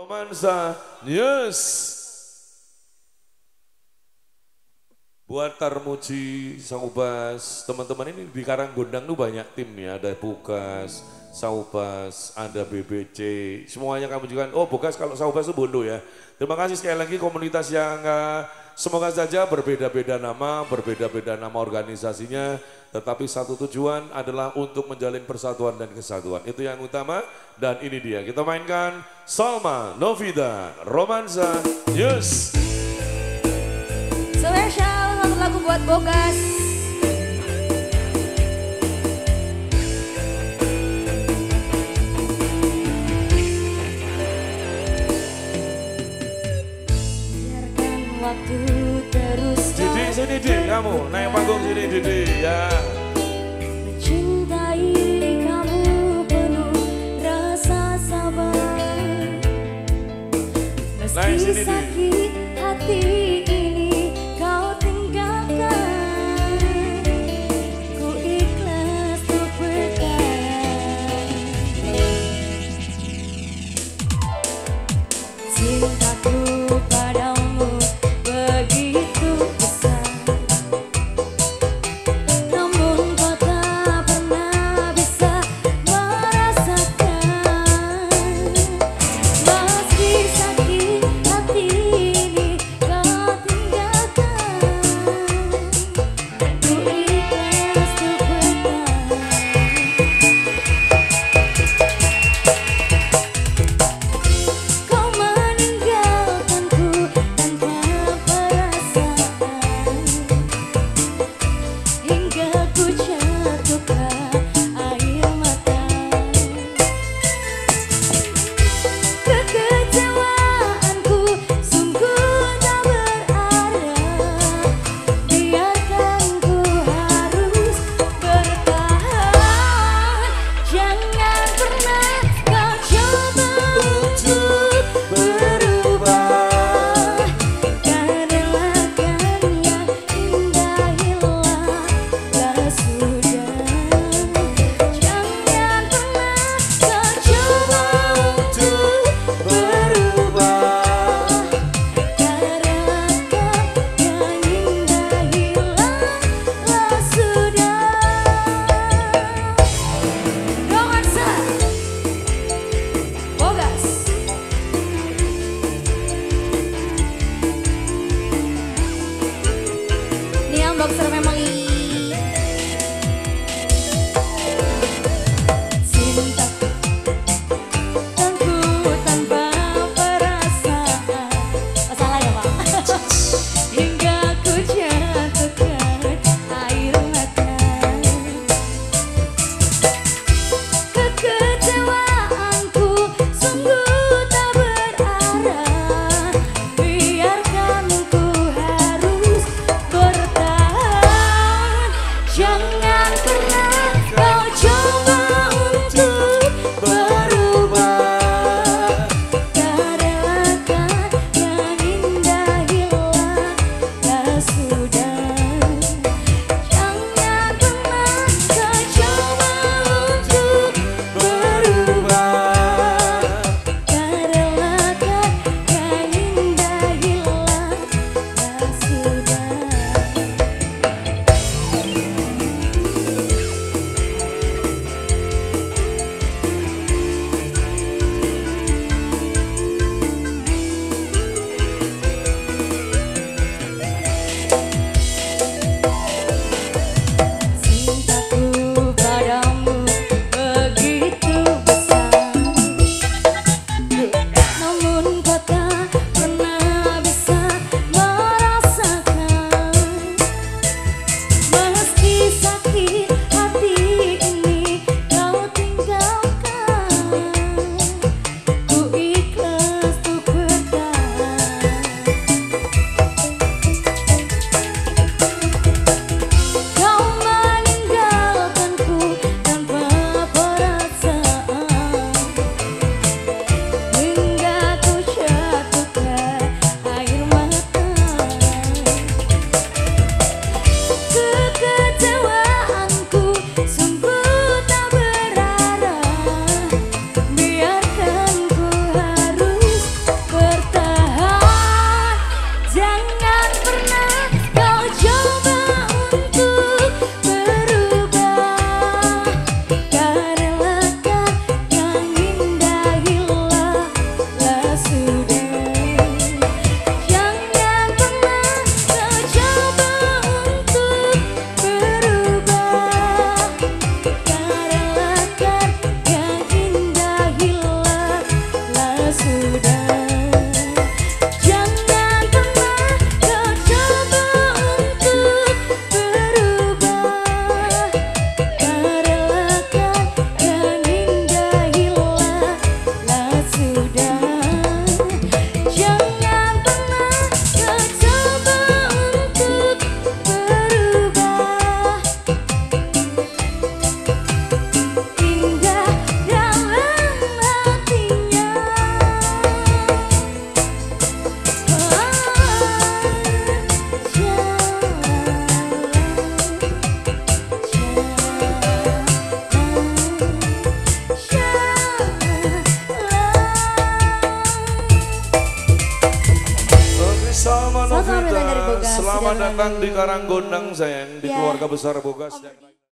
Romansa News. Buat Tarmuji, Saubas, teman-teman ini di Karanggondang tuh banyak tim ya, ada Bukas, Saubas, ada BBC, semuanya kamu juga. Oh Bukas kalau Saubas itu Bondo ya. Terima kasih sekali lagi komunitas yang semoga saja berbeda-beda nama organisasinya, tetapi satu tujuan adalah untuk menjalin persatuan dan kesatuan. Itu yang utama dan ini dia kita mainkan Salma Novida Romansa News. Spesial satu lagu buat Bogas. Biarkan waktu terus Sini kamu naik panggung sini Didi ya. Mencintai kamu penuh rasa sabar. Naik Meski sini, sakit hati ini kau tinggalkan, ku ikhlas untuk bertahan. Cintaku padamu begitu besar, namun kau tak pernah bisa merasakan. Meski sakit hati ini kau tinggalkan, ku ikhlas untuk bertahan. Kau meninggalkanku tanpa perasaan, hingga ku jatuhkan air mata. Kekecewaanku sungguh tak berarah, biarkan ku harus bertahan. Jangan pernah kau coba untuk berubah, kan relakan yang indah hilanglah sudah. Jangan pernah kau coba untuk berubah, kan relakan yang indah hilanglah sudah. Romansa Bogas. Ini yang boxer memang cinta tanku tanpa perasaan. Oh, salah ya Pak. Hingga ku jatuhkan air mata. Kekecewaanku sungguh tak berarah, biarkan ku harus bertahan. Salma Novita, selamat datang di Karanggondang sayang, di keluarga besar Bogas.